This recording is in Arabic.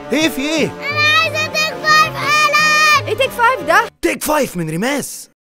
ايه في ايه؟ انا عايزه تيك 5 حالا. ايه تيك 5 ده؟ تيك 5 من ريماس.